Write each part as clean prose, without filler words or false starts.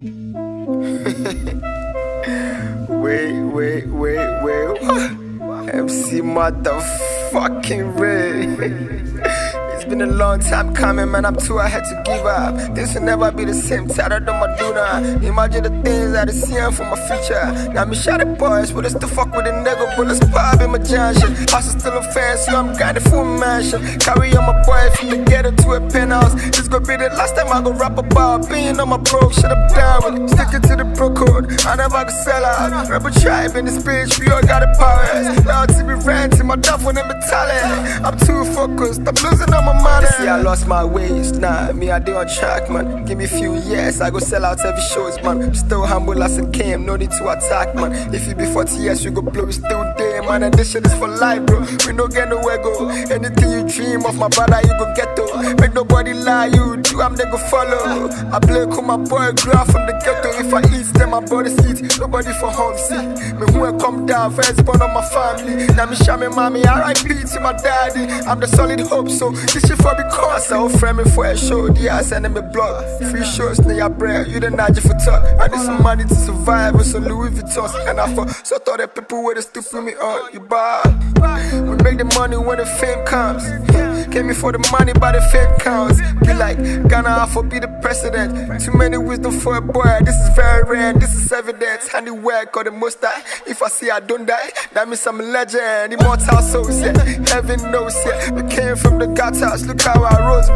Wait. MC motherfucking Ray. It's been a long time coming, man. I'm too ahead to give up. This will never be the same. Tired of my doona. Imagine the things I see for my future. Now me shot the boys, but it's the fuck with the nigga. Bullets pop in my junction. House is still a fan, so I'm grinding for a mansion. Carry on my boys from the ghetto to a penthouse. This gonna be the last time I go rap about being on my broke shit. I'm down with it. Sticking to the pro code. I never can sell out. Rebel tribe in this bitch, we all got the powers. Now to be ranting, my duff when I'm talent. I'm too focused, I'm losing all my money. See, I lost my ways, nah, me I do on track, man. Give me a few years, I go sell out every shows, man. Still humble as I came, no need to attack, man. If you be 40 years, you go blow, we still there, man. And this shit is for life, bro. We no get nowhere go. Anything you dream of, my brother, you go get to. Make nobody lie, you do, I'm then go follow. I play with my boy, grew up from the ghetto. If I eat, then my body's eat. Nobody for home, see. Me who I come down, first born on my family. Now me share me mommy, R.I.P. to my daddy. I'm the solid hope, so this shit for because I will frame me for a show. Yeah, I send me blog. Free shows, near bread. You didn't nudge for talk. I need some money to survive with some Louis Vuitton. And I thought, so thought that people would have stood for me on. You bad. We make the money when the fame comes. Came me for the money, but the fame counts. Be like, Ghana, I for be the president. Too many wisdom for a boy. This is very rare, this is evidence. Handiwork or the most die. If I see I don't die, that means I'm a legend. Immortal souls, yeah. Heaven knows, yeah. We came from the gutters, look how I rose,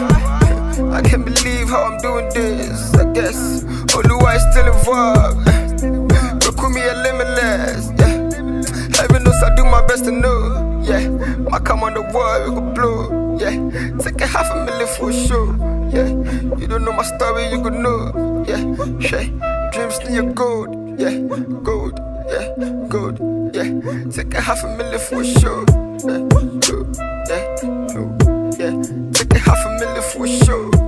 boy. I can't believe how I'm doing this. I guess Oluwa is still involved. Look with me a limitless, yeah. Heaven knows I do my best to know, yeah. I come on the wall, we go blow, yeah. Take $500,000 for a show, yeah. You don't know my story, you could know, yeah. Shit, dreams need gold, yeah. Gold, yeah. Gold, yeah. Take $500,000 for a show, yeah. Gold, yeah. Gold, yeah. Take $500,000 for a show.